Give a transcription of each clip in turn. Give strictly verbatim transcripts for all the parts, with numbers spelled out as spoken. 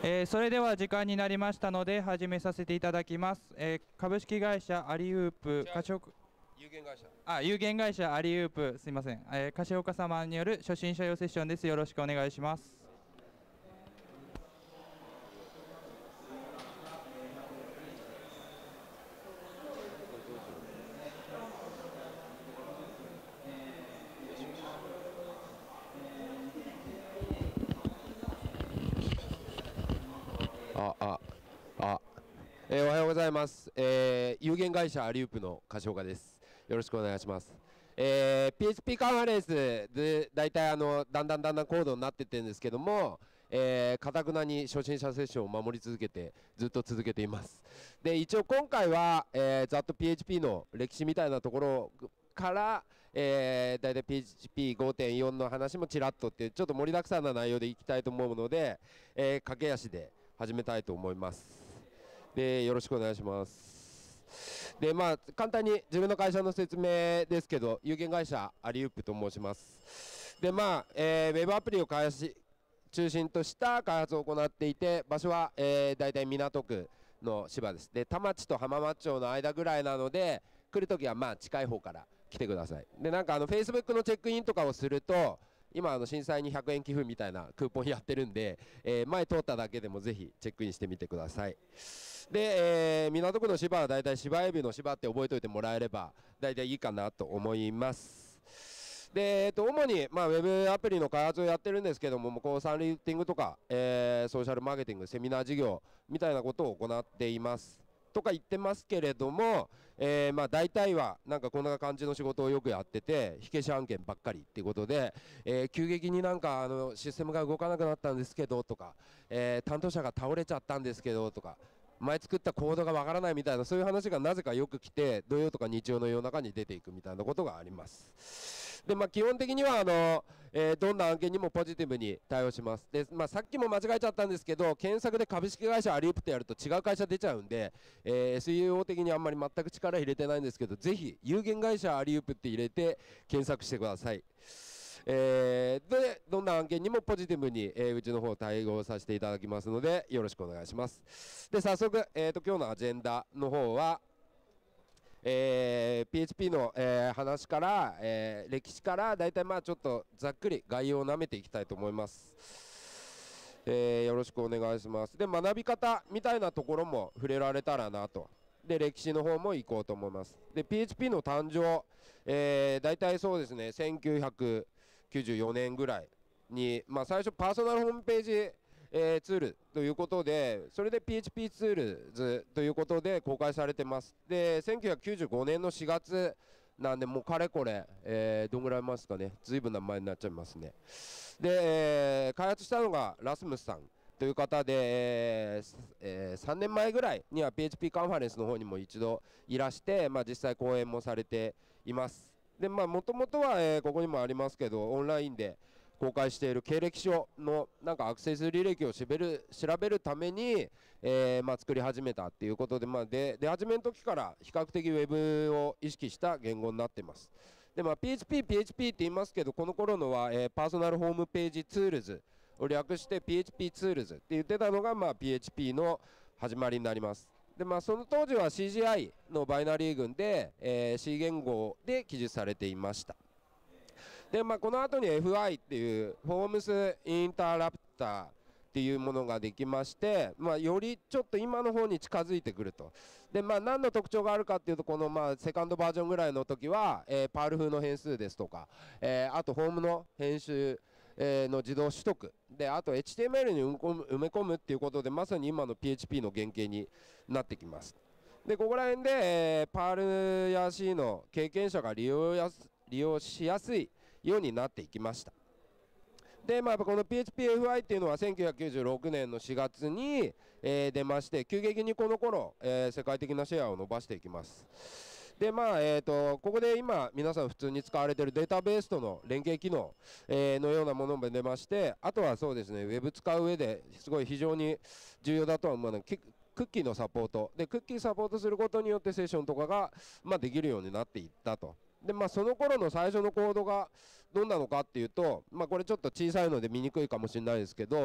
えーそれでは時間になりましたので始めさせていただきます。えー株式会社アリウープ柏岡有限会社あ有限会社アリウープすいません、えー柏岡様による初心者用セッションです。よろしくお願いします。 あああ、えーおはようございます、えー有限会社アリウープの柏岡です。よろしくお願いします。えー ピーエイチピー カンファレンスでだいたいあのだんだんだんだん高度になってってるんですけども、えー、堅くなに初心者セッションを守り続けてずっと続けています。で一応今回は、えー、ざっと ピーエイチピー の歴史みたいなところから、えー、だいたい ピーエイチピーごてんよん の話もちらっとってちょっと盛りだくさんな内容でいきたいと思うので、えー、駆け足で始めたいと思います。でよろしくお願いします。でまあ簡単に自分の会社の説明ですけど、有限会社アリウープと申します。でまあ、えー、ウェブアプリを開発し中心とした開発を行っていて、場所は、えー、大体港区の芝です。で田町と浜松町の間ぐらいなので、来るときはまあ近い方から来てください。でなんかあの Facebook のチェックインとかをすると、今あの震災にひゃくえん寄付みたいなクーポンやってるんで、えー前通っただけでもぜひチェックインしてみてください。で、えー港区の芝はだいたい芝エビの芝って覚えておいてもらえればだいたいいいかなと思います。で、えっと、主に、まあ、ウェブアプリの開発をやってるんですけども、もうコンサルティングとか、えーソーシャルマーケティング、セミナー事業みたいなことを行っていますとか言ってますけれども、えーまあ大体はなんかこんな感じの仕事をよくやってて、火消し案件ばっかりっていうことで、えー急激になんかあのシステムが動かなくなったんですけどとか、えー担当者が倒れちゃったんですけどとか、前作ったコードがわからないみたいな、そういう話がなぜかよく来て、土曜とか日曜の夜中に出ていくみたいなことがあります。でまあ、基本的にはあの、えーどんな案件にもポジティブに対応します。で、まあ、さっきも間違えちゃったんですけど、検索で株式会社アリウープってやると違う会社出ちゃうんで、えー エスイーオー 的にあんまり全く力入れてないんですけど、ぜひ有限会社アリウープって入れて検索してください。えーでどんな案件にもポジティブに、えーうちの方対応させていただきますのでよろしくお願いします。で早速、えーと今日のアジェンダの方は、えー ピーエイチピー の、えー話から、えー歴史からだいたいまあちょっとざっくり概要をなめていきたいと思います。えーよろしくお願いします。で学び方みたいなところも触れられたらなと。で歴史の方も行こうと思います。で ピーエイチピー の誕生、えー、大体そうですねせんきゅうひゃくきゅうじゅうよねんぐらいに、まあ、最初パーソナルホームページ、えーツールということで、それで ピーエイチピー ツールズということで公開されてます。でせんきゅうひゃくきゅうじゅうごねんのしがつなんで、もうかれこれ、えーどんぐらい前ですかね、ずいぶんな前になっちゃいますね。で、えー開発したのがラスムスさんという方で、えーえーさんねんまえぐらいには ピーエイチピー カンファレンスの方にも一度いらして、まあ、実際講演もされています。でまあもともとは、えーここにもありますけど、オンラインで公開している経歴書のなんかアクセス履歴をしべる調べるために、えーまあ、作り始めたっていうことで、まあ、で出始めの時から比較的ウェブを意識した言語になっています。で、まあ、ピーエイチピー、ピーエイチピー って言いますけど、この頃のは、えーパーソナルホームページツールズを略して ピーエイチピー ツールズって言ってたのが、まあ、ピーエイチピー の始まりになります。でまあ、その当時は シージーアイ のバイナリー群で、えー C 言語で記述されていました。でまあ、この後に エフアイ っていうフォームスインタラプターっていうものができまして、まあ、よりちょっと今の方に近づいてくると。で、まあ、何の特徴があるかっていうと、このまあセカンドバージョンぐらいの時は、えー、パール風の変数ですとか、えーあとホームの編集、えーの自動取得で、あと エイチティーエムエル に埋め込む埋め込むっていうことで、まさに今の ピーエイチピー の原型になってきます。でここら辺で、えーパールや C の経験者が利用やす利用しやすいようになっていきました。でまあ、この ピーエイチピーエフアイ っていうのはせんきゅうひゃくきゅうじゅうろくねんのしがつに、えー出まして、急激にこの頃、えー世界的なシェアを伸ばしていきます。でまあえー、とここで今皆さん普通に使われているデータベースとの連携機能、えーのようなものも出まして、あとはそうですね、ウェブ使う上ですごい非常に重要だとは思うので、クッキーのサポートでクッキーサポートすることによってセッションとかが、まあ、できるようになっていったと。でまあ、その頃の最初のコードがどんなのかっていうと、まあ、これちょっと小さいので見にくいかもしれないですけど、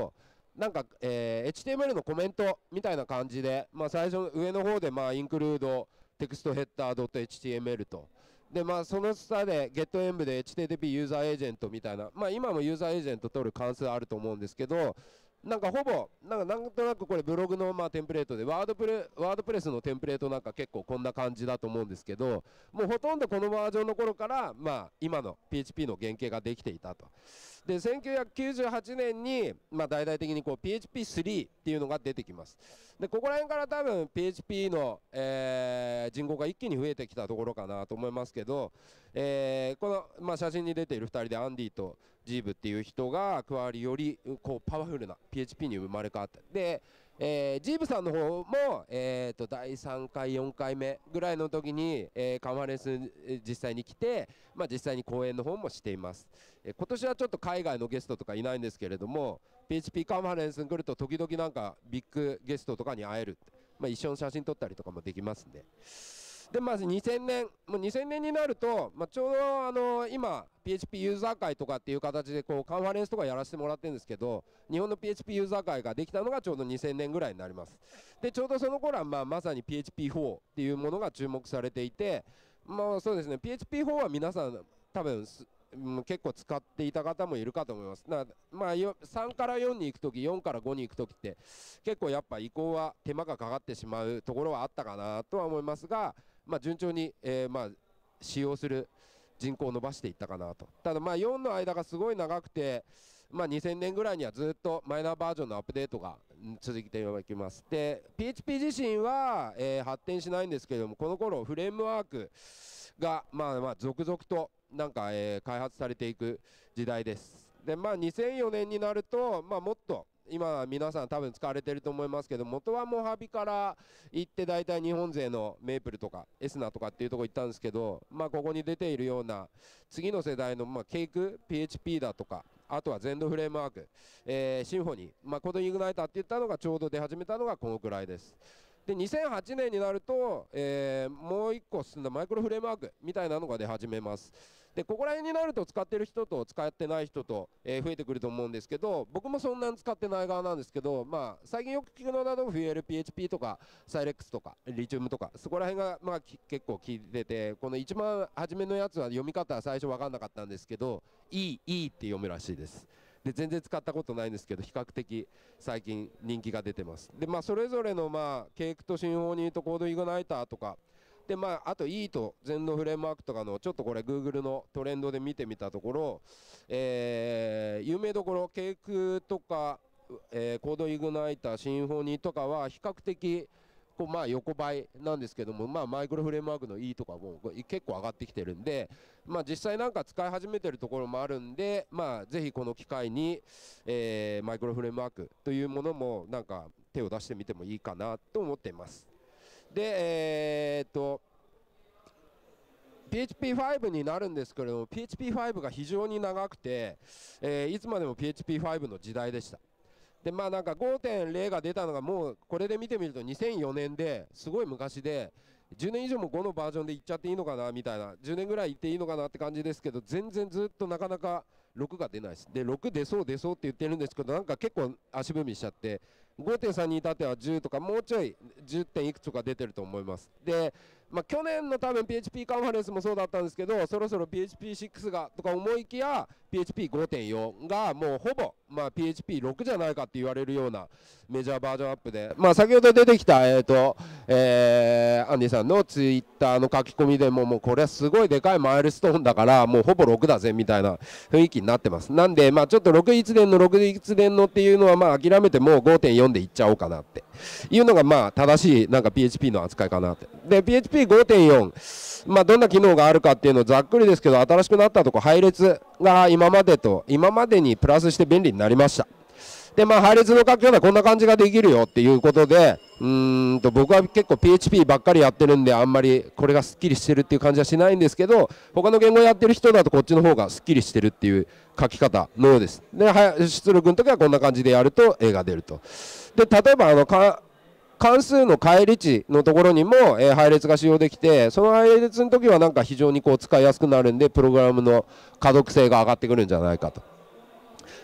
なんか、えー、エイチティーエムエル のコメントみたいな感じで、まあ、最初上の方で、まあ、インクルードテクストヘッダー エイチティーエムエル とで、まあ、その下で getEnv で エイチティーティーピー ユーザーエージェントみたいな、まあ、今もユーザーエージェント取る関数あると思うんですけど、なんかほぼなんかなんとなくこれブログのまあテンプレートでワードプレワードプレスのテンプレートなんか結構こんな感じだと思うんですけど、もうほとんどこのバージョンの頃からまあ今の ピーエイチピー の原型ができていたと。でせんきゅうひゃくきゅうじゅうはちねんにまあ大々的にこう ピーエイチピースリー っていうのが出てきます。でここら辺から多分 ピーエイチピー の、えー人口が一気に増えてきたところかなと思いますけど、えーこの、まあ、写真に出ているふたりでアンディとジーブっていう人が加わりよりこうパワフルな ピーエイチピー に生まれ変わったで、えージーブさんの方も、えー、とだいさんかいよんかいめぐらいの時に、えーカンファレンス実際に来て、まあ、実際に講演の方もしています。えー今年はちょっと海外のゲストとかいないんですけれども、 ピーエイチピー カンファレンスに来ると時々なんかビッグゲストとかに会えるって、まあ、一緒に写真撮ったりとかもできますんで。でまずにせんねん、もうにせんねんになると、まあ、ちょうどあの今 ピーエイチピー ユーザー会とかっていう形でこうカンファレンスとかやらせてもらってるんですけど、日本の ピーエイチピー ユーザー会ができたのがちょうどにせんねんぐらいになります。でちょうどその頃はまあまさに ピーエイチピーフォー っていうものが注目されていて、まあそうですね、 ピーエイチピーフォー は皆さん多分すうん結構使っていた方もいるかと思います。だからまあよさんからよんに行くとき、よんからごに行くときって結構やっぱ移行は手間がかかってしまうところはあったかなとは思いますが、まあ、順調に、えーまあ、使用する人口を伸ばしていったかなと。ただまあよんの間がすごい長くて、まあ、にせんねんぐらいにはずっとマイナーバージョンのアップデートがん続いていきます。で ピーエイチピー 自身は、えー発展しないんですけれども、この頃フレームワークがまあまあ続々となんか、えー開発されていく時代です。でまあにせんよねんになると、まあ、もっと今皆さん多分使われてると思いますけど、元はモハビから行って大体日本勢のメープルとかエスナとかっていうところ行ったんですけど、まあここに出ているような次の世代のまあケイク ピーエイチピー だとか、あとはゼンドフレームワーク、えーシンフォニー、まあ、コードイグナイターって言ったのがちょうど出始めたのがこのくらいです。でにせんはちねんになると、えーもう一個進んだマイクロフレームワークみたいなのが出始めます。でここら辺になると使ってる人と使ってない人と、えー増えてくると思うんですけど、僕もそんなに使ってない側なんですけど、まあ、最近よく聞くのだと フューエルピーエイチピー とかサイレックスとかリチウムとかそこら辺が、まあ、き結構聞いてて、この一番初めのやつは読み方は最初分かんなかったんですけど、いいいいって読むらしいです。で全然使ったことないんですけど、比較的最近人気が出てます。でまあそれぞれのまあケイクとシンフォニーとコードイグナイターとかで、まあ、あと E とゼンドフレームワークとかのちょっとこれ Google のトレンドで見てみたところ、えー有名どころケイクとか、えーコードイグナイターシンフォニーとかは比較的こうまあ横ばいなんですけども、まあ、マイクロフレームワークの E とかも結構上がってきてるんで、まあ、実際なんか使い始めてるところもあるんで、まあ、ぜひこの機会に、えーマイクロフレームワークというものもなんか手を出してみてもいいかなと思っています。でえー、っと ピーエイチピーファイブ になるんですけれども、 ピーエイチピーファイブ が非常に長くて、えーいつまでも ピーエイチピーファイブ の時代でした。でまあなんか ごてんゼロ が出たのがもうこれで見てみるとにせんよねんですごい昔で、じゅうねん以上もごのバージョンでいっちゃっていいのかなみたいな、じゅうねんぐらいいっていいのかなって感じですけど、全然ずっとなかなかろくが出ないです。でろく出そう出そうって言ってるんですけど、なんか結構足踏みしちゃって ごてんさん に至ってはじゅうとかもうちょいじゅってんいくつとか出てると思います。でまあ、去年の多分 ピーエイチピー カンファレンスもそうだったんですけど、そろそろ ピーエイチピーシックス がとか思いきや ピーエイチピーごてんよん がもうほぼ、まあ、ピーエイチピーろく じゃないかって言われるようなメジャーバージョンアップで、まあ、先ほど出てきた、えーとえーアンディさんのツイッターの書き込みでももうこれはすごいでかいマイルストーンだからもうほぼろくだぜみたいな雰囲気になってます。なんで、まあ、ちょっとろくいつでんのろくいつでんのっていうのはまあ諦めてもう ごてんよん でいっちゃおうかなっていうのがまあ正しいなんか ピーエイチピー の扱いかなって。で ピーエイチピーごてんよん、まあ、どんな機能があるかっていうのをざっくりですけど、新しくなったところ配列が今までと今までにプラスして便利になりました。でまあ配列の書き方はこんな感じができるよっていうことで、うーんと僕は結構 ピーエイチピー ばっかりやってるんであんまりこれがすっきりしてるっていう感じはしないんですけど、他の言語やってる人だとこっちの方がすっきりしてるっていう書き方のようです。で出力の時はこんな感じでやると A が出ると。で例えばあのか関数の返り値のところにも、えー、配列が使用できて、その配列の時はなんか非常にこう使いやすくなるんでプログラムの可読性が上がってくるんじゃないかと。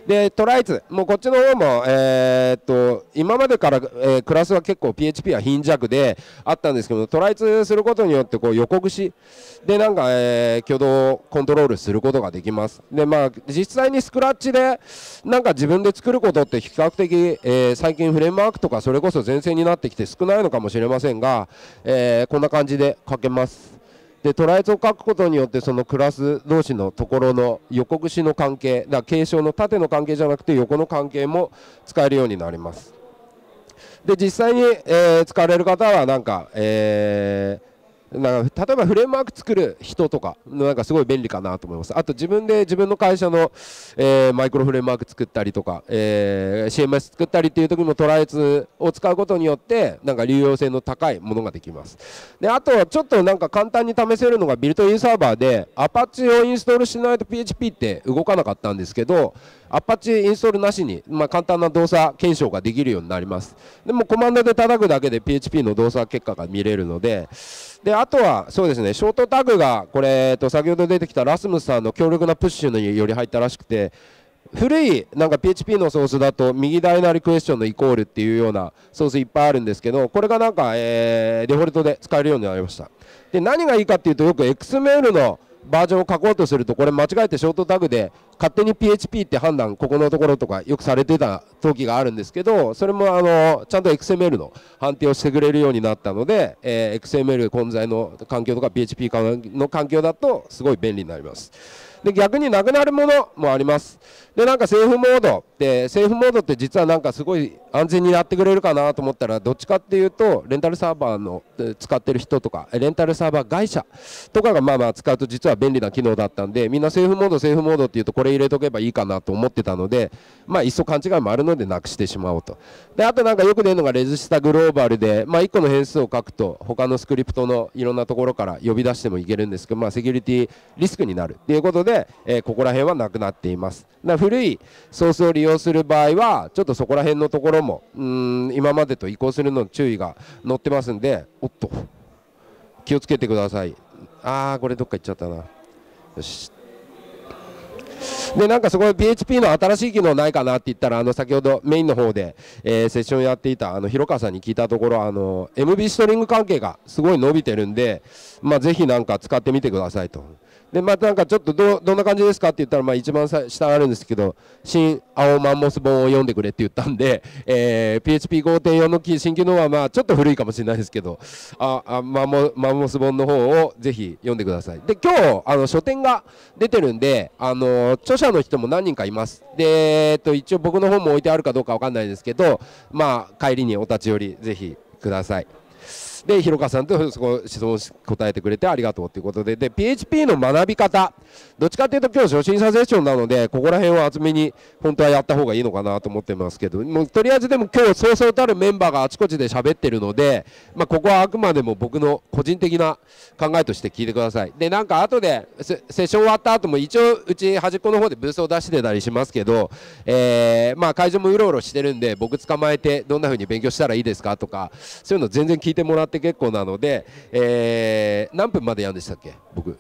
でトライツもうこっちの方も、えー、っと今までから、えー、クラスは結構 ピーエイチピー は貧弱であったんですけど、トライツすることによってこう横串でなんか、えー、挙動をコントロールすることができます。でまあ実際にスクラッチでなんか自分で作ることって比較的、えー、最近フレームワークとかそれこそ前線になってきて少ないのかもしれませんが、えー、こんな感じで書けます。でトライツを書くことによってそのクラス同士のところの横串の関係だから継承の縦の関係じゃなくて横の関係も使えるようになります。で実際に、えー、使われる方はなんか、えーなんか例えばフレームワーク作る人とかなんかすごい便利かなと思います。あと自分で自分の会社の、えー、マイクロフレームワーク作ったりとか、えー、シーエムエス 作ったりっていう時もトライツを使うことによってなんか流用性の高いものができます。であとはちょっとなんか簡単に試せるのがビルトインサーバーで Apache をインストールしないと ピーエイチピー って動かなかったんですけど、Apache インストールなしに、まあ、簡単な動作検証ができるようになります。でもコマンドで叩くだけで ピーエイチピー の動作結果が見れるので、であとはそうですね、ショートタグがこれ、えっと、先ほど出てきたラスムスさんの強力なプッシュにより入ったらしくて、古いなんか ピーエイチピー のソースだと右ダイナリクエスチョンのイコールっていうようなソースいっぱいあるんですけど、これがなんか、えー、デフォルトで使えるようになりました。で何がいいかっていうと、よく エックスエムエル のバージョンを書こうとするとこれ間違えてショートタグで勝手に ピーエイチピー って判断ここのところとかよくされてた時があるんですけど、それもあのちゃんと エックスエムエル の判定をしてくれるようになったので、えー、エックスエムエル 混在の環境とか ピーエイチピー の環境だとすごい便利になります。で逆になくなるものもあります。でなんかセーフモードでセーフモードって実はなんかすごい安全にやってくれるかなと思ったら、どっちかっていうとレンタルサーバーの使ってる人とかレンタルサーバー会社とかがまあまあ使うと実は便利な機能だったんで、みんなセーフモードセーフモードっていうとこれ入れとけばいいかなと思ってたので、まあいっそ勘違いもあるのでなくしてしまおうと。であとなんかよく出るのがレジスタグローバルで、まあ、いっこの変数を書くと他のスクリプトのいろんなところから呼び出してもいけるんですけど、まあ、セキュリティリスクになるっていうことで、えー、ここら辺はなくなっています。だから古いソースを利用する場合はちょっとそこら辺のところもうーん今までと移行するの注意が載ってますんで、おっと気をつけてください。あーこれどっか行っちゃったな。よし。でなんかそこで ピーエイチピー の新しい機能ないかなって言ったら、あの先ほどメインの方で、えー、セッションやっていたあの広川さんに聞いたところ、あの エムビー ストリング関係がすごい伸びてるんで、まあ、ぜひなんか使ってみてくださいと。でまたなんかちょっと ど, どんな感じですかって言ったら、まあ一番下あるんですけど、新青マンモス本を読んでくれって言ったんで、えー、ピーエイチピーごてんよん の新機能はまあちょっと古いかもしれないですけど、ああマンモマンモス本の方をぜひ読んでください。で今日あの書店が出てるんで、あの著者の人も何人かいます。で、えっと、一応僕の本も置いてあるかどうかわかんないですけど、まあ帰りにお立ち寄りぜひください。で広川さんとそこ質問答えてくれてありがとうということで、で ピーエイチピー の学び方、どっちかというと今日初心者セッションなのでここら辺を厚めに本当はやった方がいいのかなと思ってますけど、もうとりあえずでも今日そうそうたるメンバーがあちこちで喋ってるので、まあ、ここはあくまでも僕の個人的な考えとして聞いてください。でなんか後でセッション終わった後も一応うち端っこの方でブースを出してたりしますけど、えー、まあ会場もうろうろしてるんで、僕捕まえてどんな風に勉強したらいいですかとかそういうの全然聞いてもらって結構なので、えー、何分までやるんでしたっけ僕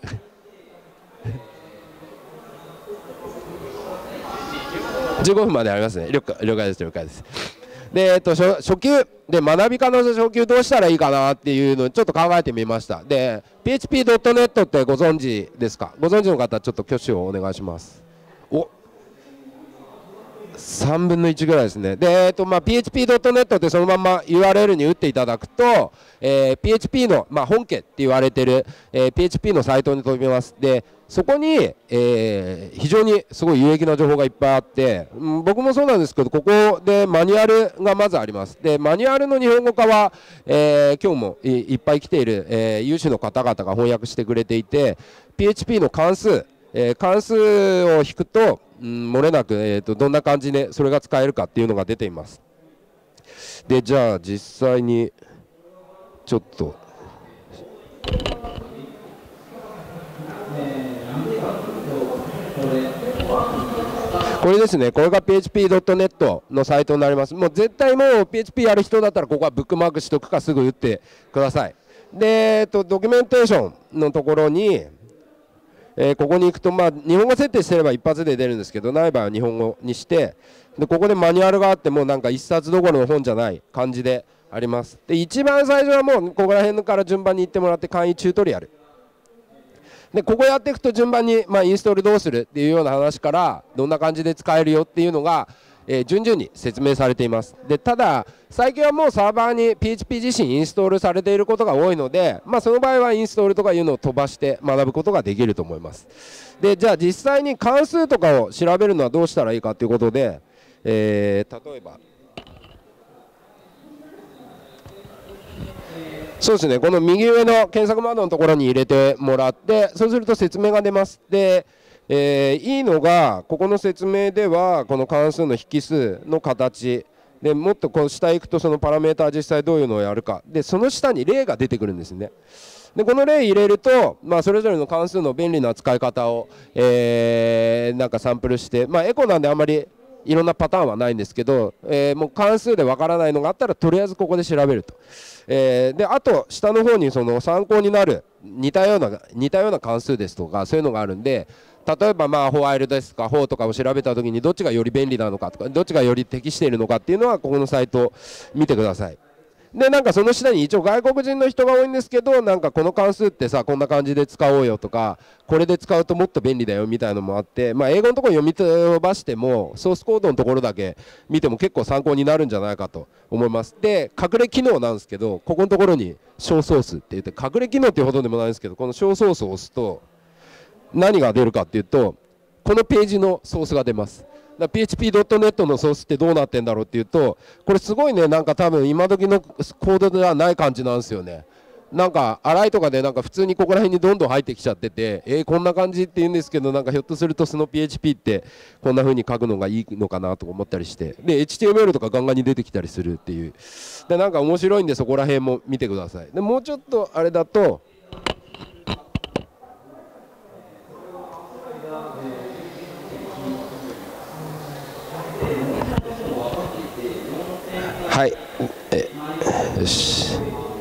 じゅうごふんまでありますね。了解、了解です了解です。で、えっと、初, 初級で学び方の初級どうしたらいいかなっていうのをちょっと考えてみました。で ピーエイチピードットネット ってご存知ですか？ご存知の方ちょっと挙手をお願いします。おさんぶんのいちぐらいですね。で、えっとまあ、ピーエイチピードットネット ってそのまま ユーアールエル に打っていただくと、えー、ピーエイチピー の、まあ、本家って言われてる、えー、ピーエイチピー のサイトに飛びます。でそこに、えー、非常にすごい有益な情報がいっぱいあって、うん、僕もそうなんですけど、ここでマニュアルがまずあります。でマニュアルの日本語化は、えー、今日も い, いっぱい来ている、えー、有志の方々が翻訳してくれていて、 ピーエイチピー の関数、えー、関数を引くと、うん、漏れなく、えー、とどんな感じでそれが使えるかっていうのが出ています。でじゃあ実際にちょっとこれですね、これが ピーエイチピードットネット のサイトになります。もう絶対もう ピーエイチピー やる人だったらここはブックマークしておくかすぐ打ってください。で、えっと、ドキュメンテーションのところにえー、ここに行くと、まあ、日本語設定してれば一発で出るんですけど、ない場合は日本語にして、でここでマニュアルがあってもなんか一冊どころの本じゃない感じであります。で一番最初はもうここら辺から順番に行ってもらって、簡易チュートリアルで、ここやっていくと順番に、まあ、インストールどうするっていうような話から、どんな感じで使えるよっていうのが、えー、順々に説明されています。でただ最近はもうサーバーに ピーエイチピー 自身インストールされていることが多いので、まあ、その場合はインストールとかいうのを飛ばして学ぶことができると思います。でじゃあ実際に関数とかを調べるのはどうしたらいいかということで、えー、例えばそうですね、この右上の検索窓のところに入れてもらって、そうすると説明が出ます。でえー、いいのがここの説明ではこの関数の引数の形で、もっとこう下行くとそのパラメータ実際どういうのをやるかで、その下に例が出てくるんですね。でこの例入れると、まあ、それぞれの関数の便利な使い方を、えー、なんかサンプルして、まあ、エコなんであんまりいろんなパターンはないんですけど、えー、もう関数でわからないのがあったらとりあえずここで調べると、えー、であと下の方にその参考になる似たような似たような関数ですとかそういうのがあるんで、例えばまあホワイルですとかフォーとかを調べたときにどっちがより便利なのかとかどっちがより適しているのかっていうのはここのサイトを見てください。でなんかその下に一応外国人の人が多いんですけど、なんかこの関数ってさこんな感じで使おうよとかこれで使うともっと便利だよみたいなのもあって、まあ、英語のところ読み飛ばしてもソースコードのところだけ見ても結構参考になるんじゃないかと思います。で隠れ機能なんですけど、ここのところに小ソースって言って隠れ機能っていうほどでもないんですけど、この小ソースを押すと何が出るかっていうとこのページのソースが出ます。だ ピーエイチピードットネット のソースってどうなってんだろうっていうと、これすごいね、なんか多分今時のコードではない感じなんですよね。なんか洗いとかでなんか普通にここら辺にどんどん入ってきちゃってて、えー、こんな感じって言うんですけど、なんかひょっとするとその ピーエイチピー ってこんな風に書くのがいいのかなと思ったりして、で エイチティーエムエル とかガンガンに出てきたりするっていう、でなんか面白いんでそこら辺も見てください。でもうちょっとあれだとはい、えよし。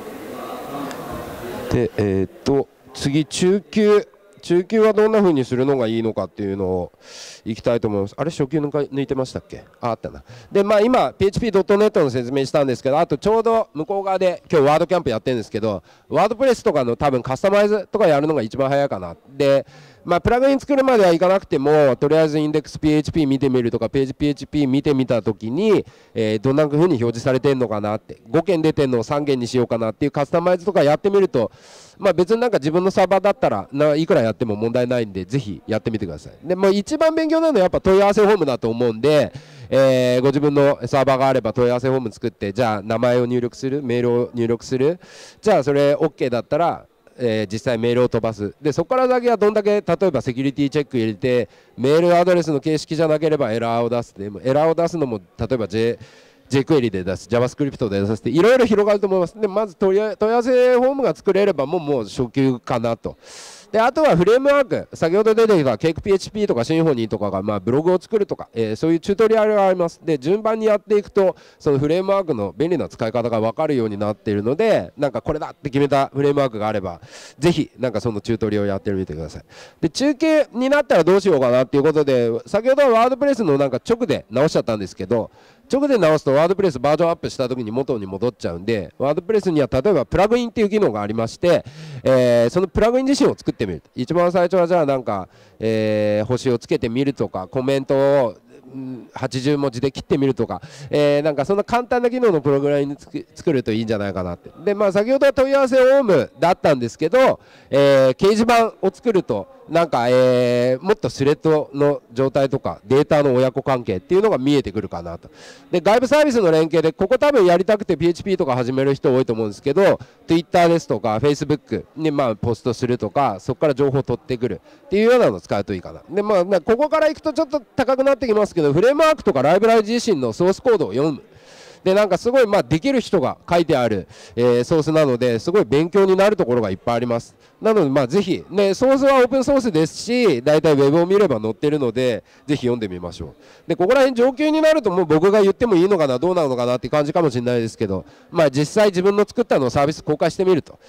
で、えー、っと次中級中級はどんな風にするのがいいのかっていうのをいきたいと思います。あれ初級抜いてましたっけ？あ、あったな。でまあ今 ピーエイチピードットネット の説明したんですけど、あとちょうど向こう側で今日ワードキャンプやってるんですけど、ワードプレスとかの多分カスタマイズとかやるのが一番早いかな。でまあ、プラグイン作るまではいかなくてもとりあえずインデックス ピーエイチピー 見てみるとかページ ピーエイチピー 見てみたときに、えー、どんな風に表示されてるのかなって、ごけん出てるのをさんけんにしようかなっていうカスタマイズとかやってみると、まあ、別になんか自分のサーバーだったらないくらやっても問題ないんでぜひやってみてください。でもう一番勉強なのはやっぱ問い合わせフォームだと思うんで、えー、ご自分のサーバーがあれば問い合わせフォーム作って、じゃあ名前を入力する、メールを入力する、じゃあそれ OK だったらえー、実際メールを飛ばす。でそこから先はどんだけ例えばセキュリティチェック入れてメールアドレスの形式じゃなければエラーを出す。でもエラーを出すのも例えば J jQuery で出す、 JavaScript で出すっていろいろ広がると思います。でまず問い合わせフォームが作れればもうもう初級かなと。であとはフレームワーク、先ほど出てきた ケークピーエイチピー とか Symfony とかがまあブログを作るとか、えー、そういうチュートリアルがあります。で順番にやっていくとそのフレームワークの便利な使い方が分かるようになっているので、なんかこれだって決めたフレームワークがあればぜひなんかそのチュートリアルをやってみてください。で中継になったらどうしようかなっていうことで、先ほどはワードプレスのなんか直で直しちゃったんですけど、直で直すとワードプレスバージョンアップした時に元に戻っちゃうんで、ワードプレスには例えばプラグインっていう機能がありまして、えー、そのプラグイン自身を作ってみる。一番最初はじゃあなんか、えー、星をつけてみるとかコメントをはちじゅうもじで切ってみるとか、えー、なんかそんな簡単な機能のプログラムに作るといいんじゃないかなって。でまあ先ほどは問い合わせフォームだったんですけど、えー、掲示板を作るとなんか、えー、もっとスレッドの状態とかデータの親子関係っていうのが見えてくるかなと。で外部サービスの連携でここ多分やりたくて ピーエイチピー とか始める人多いと思うんですけど、 Twitter ですとか Facebook にまあポストするとか、そこから情報を取ってくるっていうようなのを使うといいかな。でまあここからいくとちょっと高くなってきますけど、フレームワークとかライブラリ自身のソースコードを読む。でなんかすごいまあできる人が書いてある、えー、ソースなのですごい勉強になるところがいっぱいあります。なのでまあぜひ、ね、ソースはオープンソースですし、大体ウェブを見れば載ってるのでぜひ読んでみましょう。でここら辺上級になるともう僕が言ってもいいのかなどうなのかなって感じかもしれないですけど、まあ実際自分の作ったのをサービス公開してみると。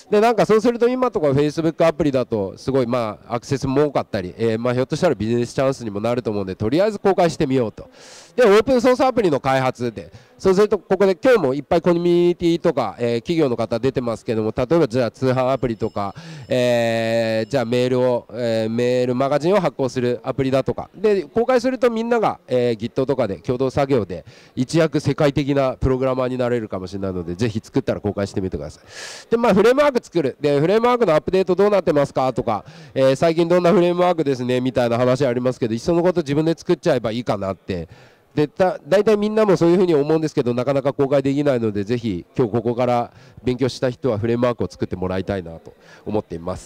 でなんかそうすると今とか Facebook アプリだとすごいまあアクセスも多かったり、えー、まあひょっとしたらビジネスチャンスにもなると思うんで、とりあえず公開してみようと。でオープンソースアプリの開発で、そうするとここで今日もいっぱいコミュニティとか、えー、企業の方出てますけども、例えばじゃあ通販アプリとか、えー、じゃあメールを、えー、メールマガジンを発行するアプリだとかで公開するとみんなが、えー、Git とかで共同作業で一躍世界的なプログラマーになれるかもしれないので、ぜひ作ったら公開してみてください。でまあフレームワーク作るで、フレームワークのアップデートどうなってますかとか、えー、最近どんなフレームワークですねみたいな話ありますけど、いっそのこと自分で作っちゃえばいいかなって。でだ大体みんなもそういうふうに思うんですけど、なかなか公開できないので、ぜひ今日ここから勉強した人はフレームワークを作ってもらいたいなと思っています。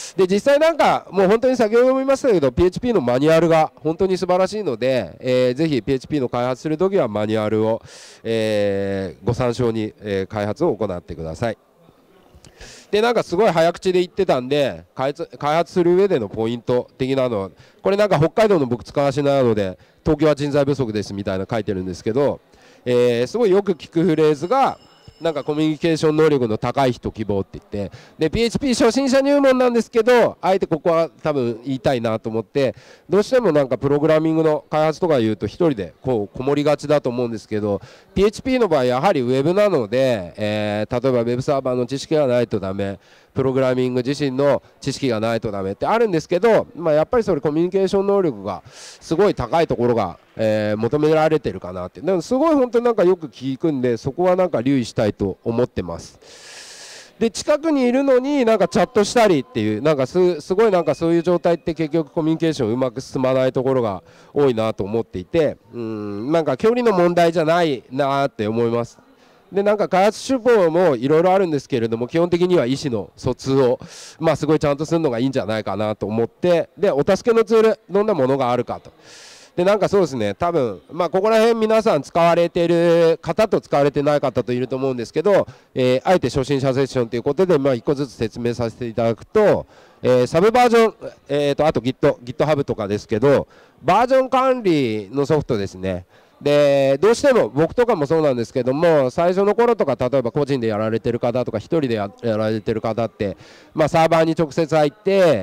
で実際なんかもう本当に先ほども言いましたけど ピーエイチピー のマニュアルが本当に素晴らしいので、えー、ぜひ ピーエイチピー の開発するときはマニュアルを、えー、ご参照に、えー、開発を行ってください。でなんかすごい早口で言ってたんで、開発開発する上でのポイント的なの、これなんか北海道の僕使わしなので東京は人材不足ですみたいな書いてるんですけど、えー、すごいよく聞くフレーズがなんかコミュニケーション能力の高い人希望って言って、で ピーエイチピー 初心者入門なんですけど、あえてここは多分言いたいなと思って、どうしてもなんかプログラミングの開発とか言うと一人でこうこもりがちだと思うんですけど、 ピーエイチピー の場合やはりウェブなので、えー、例えばウェブサーバーの知識がないとダメ、プログラミング自身の知識がないとダメってあるんですけど、まあ、やっぱりそれコミュニケーション能力がすごい高いところが、えー、求められてるかなって。でもすごい本当になんかよく聞くんで、そこはなんか留意したいと思ってます。で近くにいるのになんかチャットしたりっていう、なんか す, すごいなんかそういう状態って結局コミュニケーションうまく進まないところが多いなと思っていて、うんなんか距離の問題じゃないなって思います。でなんか開発手法もいろいろあるんですけれども、基本的には意思の疎通を、まあ、すごいちゃんとするのがいいんじゃないかなと思って、でお助けのツールどんなものがあるかと。でなんかそうですね、多分まあここら辺皆さん使われている方と使われてない方といると思うんですけど、えー、あえて初心者セッションということで、まあ、いっこずつ説明させていただくと、えー、サブバージョン、えー、とあと Git、GitHub とかですけど、バージョン管理のソフトですね。でどうしても僕とかもそうなんですけども、最初の頃とか例えば個人でやられてる方とか一人で や, やられてる方って、まあ、サーバーに直接入って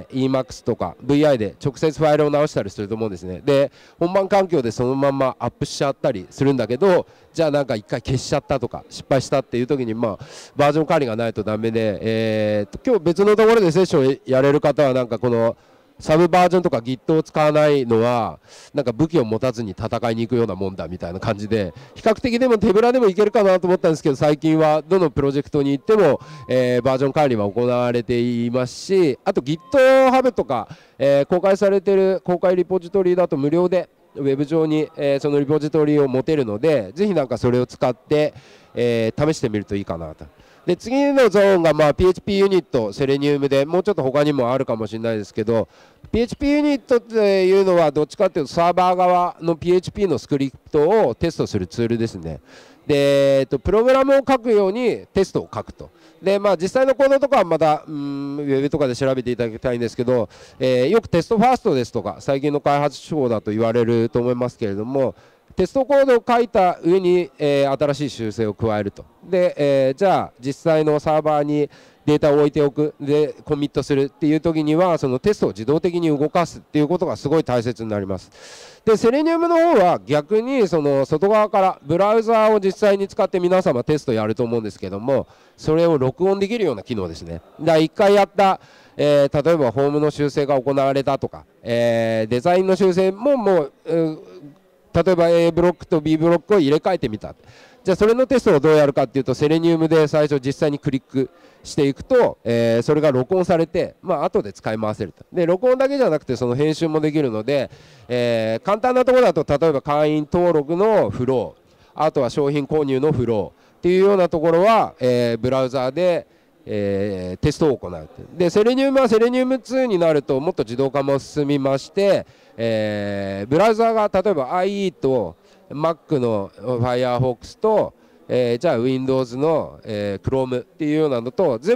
イーマックス とか ブイアイ で直接ファイルを直したりすると思うんですね。で本番環境でそのままアップしちゃったりするんだけど、じゃあなんか一回消しちゃったとか失敗したっていう時に、まあ、バージョン管理がないとダメで、えー、と今日別のところでセッションやれる方はなんかこのサブバージョンとか Git を使わないのはなんか武器を持たずに戦いに行くようなもんだみたいな感じで、比較的でも手ぶらでもいけるかなと思ったんですけど、最近はどのプロジェクトに行っても、えー、バージョン管理は行われていますし、あと GitHub とか、えー、公開されている公開リポジトリだと無料でウェブ上に、えー、そのリポジトリを持てるので、ぜひなんかそれを使って、えー、試してみるといいかなと。で次のゾーンがまあ ピーエイチピー ユニット、セレニウムで、もうちょっと他にもあるかもしれないですけど、ピーエイチピー ユニットっていうのはどっちかというとサーバー側の ピーエイチピー のスクリプトをテストするツールですね。で、えっと、プログラムを書くようにテストを書くと。で、まあ、実際のコードとかはまたうんウェブとかで調べていただきたいんですけど、えー、よくテストファーストですとか最近の開発手法だと言われると思いますけれども、テストコードを書いた上に、えー、新しい修正を加えると。で、えー、じゃあ実際のサーバーにデータを置いておく、でコミットするっていう時にはそのテストを自動的に動かすっていうことがすごい大切になります。でセレニウムの方は逆にその外側からブラウザーを実際に使って皆様テストやると思うんですけども、それを録音できるような機能ですね。だからいっかいやった、えー、例えばフォームの修正が行われたとか、えー、デザインの修正ももう、えー例えば A ブロックと B ブロックを入れ替えてみた。じゃあそれのテストをどうやるかっていうと、セレニウムで最初実際にクリックしていくと、えー、それが録音されて、まあ後で使い回せると。で録音だけじゃなくてその編集もできるので、えー、簡単なところだと例えば会員登録のフロー、あとは商品購入のフローっていうようなところは、えー、ブラウザーでえー、テストを行う。でセレニウムはセレニウムツーになるともっと自動化も進みまして、えー、ブラウザーが例えば アイイー と Mac の Firefox と、えー、じゃあ Windows の、えー、Chrome っていうようなのと全部、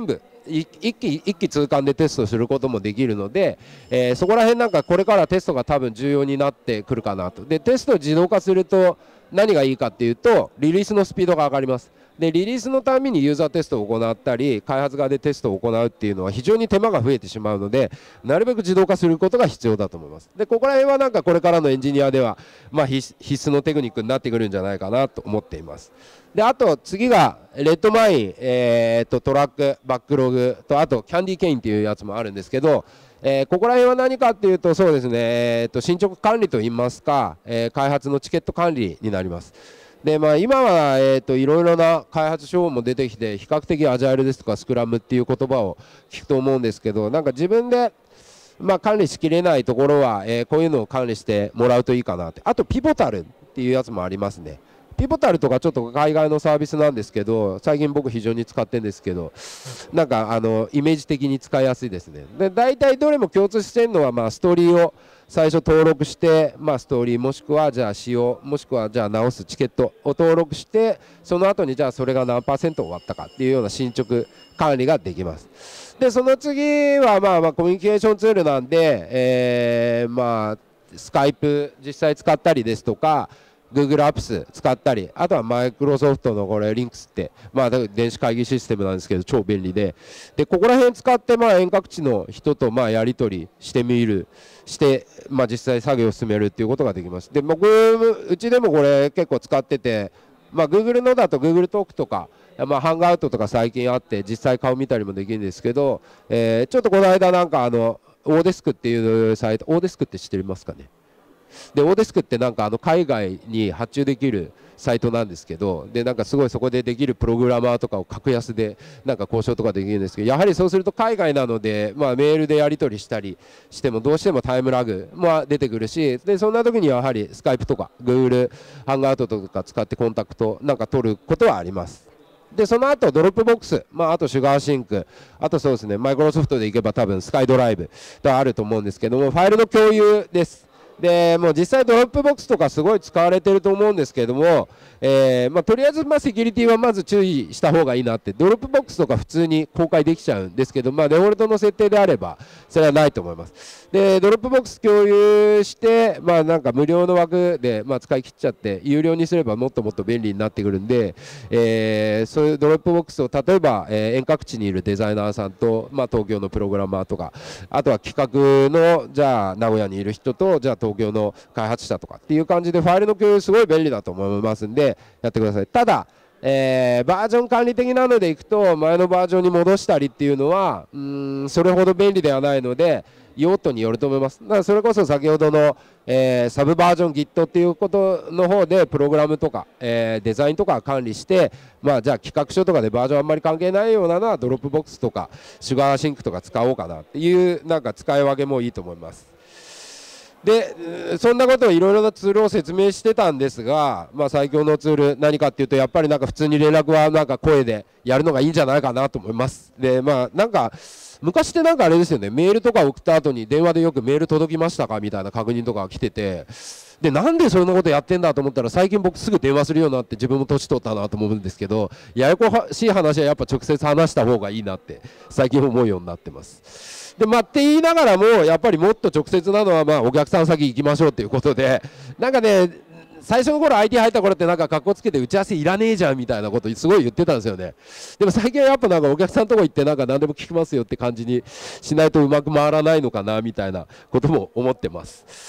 一気一気通貫でテストすることもできるので、えー、そこら辺なんかこれからテストが多分重要になってくるかなと。でテストを自動化すると何がいいかっていうと、リリースのスピードが上がります。でリリースのためにユーザーテストを行ったり、開発側でテストを行うっていうのは非常に手間が増えてしまうので、なるべく自動化することが必要だと思います。でここら辺はなんかこれからのエンジニアでは、まあ、必須のテクニックになってくるんじゃないかなと思っています。であと次がレッドマイン、えー、とトラックバックログと、あとキャンディケインっていうやつもあるんですけど、えー、ここら辺は何かっていうと、そうですね、えー、と進捗管理といいますか、えー、開発のチケット管理になります。でまあ、今は、えー、といろいろな開発手法も出てきて、比較的アジャイルですとかスクラムっていう言葉を聞くと思うんですけど、なんか自分で、まあ、管理しきれないところは、えー、こういうのを管理してもらうといいかなって。あとピボタルっていうやつもありますね。ピボタルとかちょっと海外のサービスなんですけど、最近僕非常に使ってるんですけど、なんかあのイメージ的に使いやすいですね。で大体どれも共通してるのは、まあ、ストーリーを最初登録して、まあ、ストーリーもしくはじゃあ使用もしくはじゃあ直すチケットを登録して、その後にじゃあそれが何パーセント終わったかっていうような進捗管理ができます。でその次はまあまあコミュニケーションツールなんで、えー、まあスカイプ実際使ったりですとか、Google アップス使ったり、あとはマイクロソフトのこれリンクスって、まあ、電子会議システムなんですけど超便利で、でここら辺使ってまあ遠隔地の人とまあやり取りしてみるして、まあ、実際作業を進めるっていうことができます。で僕うちでもこれ結構使ってて、まあ、Google のだと Google トークとか、まあ、ハンガーアウトとか最近あって実際顔見たりもできるんですけど、えー、ちょっとこの間なんかあのオーデスクっていうサイト、オーデスクって知ってますかね。でオーデスクってなんかあの海外に発注できるサイトなんですけど、でなんかすごいそこでできるプログラマーとかを格安でなんか交渉とかできるんですけど、やはりそうすると海外なので、まあ、メールでやり取りしたりしてもどうしてもタイムラグも出てくるし、でそんな時にはやはりスカイプとか Google ハンガーアウトとか使ってコンタクトなんか取ることはあります。でその後ドロップボックス、まあ、あとシュガーシンク、あとそうですねマイクロソフトでいけば多分スカイドライブとあると思うんですけども、ファイルの共有です。でもう実際ドロップボックスとかすごい使われてると思うんですけれども、えーまあ、とりあえずまあセキュリティはまず注意した方がいいなって。ドロップボックスとか普通に公開できちゃうんですけど、まあ、デフォルトの設定であればそれはないと思います。でドロップボックス共有して、まあ、なんか無料の枠でまあ使い切っちゃって有料にすればもっともっと便利になってくるんで、えー、そういうドロップボックスを例えば、えー、遠隔地にいるデザイナーさんと、まあ、東京のプログラマーとか、あとは企画のじゃあ名古屋にいる人とじゃあ東京の開発者とかっていう感じでファイルの共有すごい便利だと思いますんでやってください。ただ、えー、バージョン管理的なのでいくと前のバージョンに戻したりっていうのはうーんそれほど便利ではないので用途によると思います。だからそれこそ先ほどの、えー、サブバージョン Git っていうことの方でプログラムとか、えー、デザインとか管理して、まあ、じゃあ企画書とかでバージョンあんまり関係ないようなのはドロップボックスとかシュガーシンクとか使おうかなっていうなんか使い分けもいいと思います。でそんなことをいろいろなツールを説明してたんですが、まあ、最強のツール何かっていうとやっぱりなんか普通に連絡はなんか声でやるのがいいんじゃないかなと思います。でまあなんか昔ってなんかあれですよね、メールとか送った後に電話でよくメール届きましたかみたいな確認とかが来てて、でなんでそんなことやってんだと思ったら最近僕すぐ電話するようになって自分も年取ったなと思うんですけど、ややこしい話はやっぱ直接話した方がいいなって最近思うようになってます。でまあ、って言いながらもやっぱりもっと直接なのはまあお客さん先行きましょうということで、なんかね最初の頃 アイティー 入った頃ってなんかかっこつけて打ち合わせいらねえじゃんみたいなことすごい言ってたんですよね。でも最近はやっぱなんかお客さんのとこ行ってなんか何でも聞きますよって感じにしないとうまく回らないのかなみたいなことも思ってます。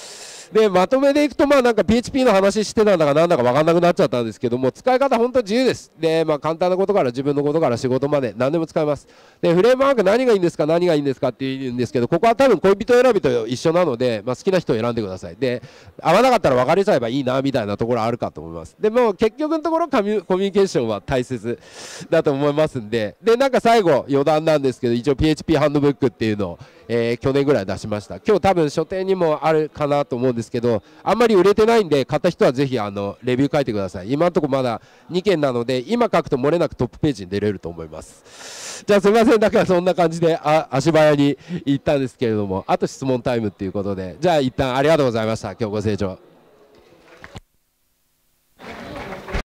でまとめでいくとまあなんか ピーエイチピー の話してたんだかなんだか分かんなくなっちゃったんですけども、使い方本当自由です。でまあ簡単なことから自分のことから仕事まで何でも使えます。でフレームワーク何がいいんですか何がいいんですかって言うんですけど、ここは多分恋人選びと一緒なので、まあ、好きな人を選んでください。で合わなかったら別れちゃえばいいなみたいなところあるかと思います。でも結局のところコミュ、コミュニケーションは大切だと思いますんで、でなんか最後余談なんですけど一応 ピーエイチピー ハンドブックっていうのをえー、去年ぐらい出しました。今日多分書店にもあるかなと思うんですけど、あんまり売れてないんで買った人はぜひあのレビュー書いてください。今のところまだにけんなので今書くと漏れなくトップページに出れると思います。じゃあすみません、だからそんな感じであ足早に行ったんですけれども、あと質問タイムっていうことで、じゃあ一旦ありがとうございました。今日ご清聴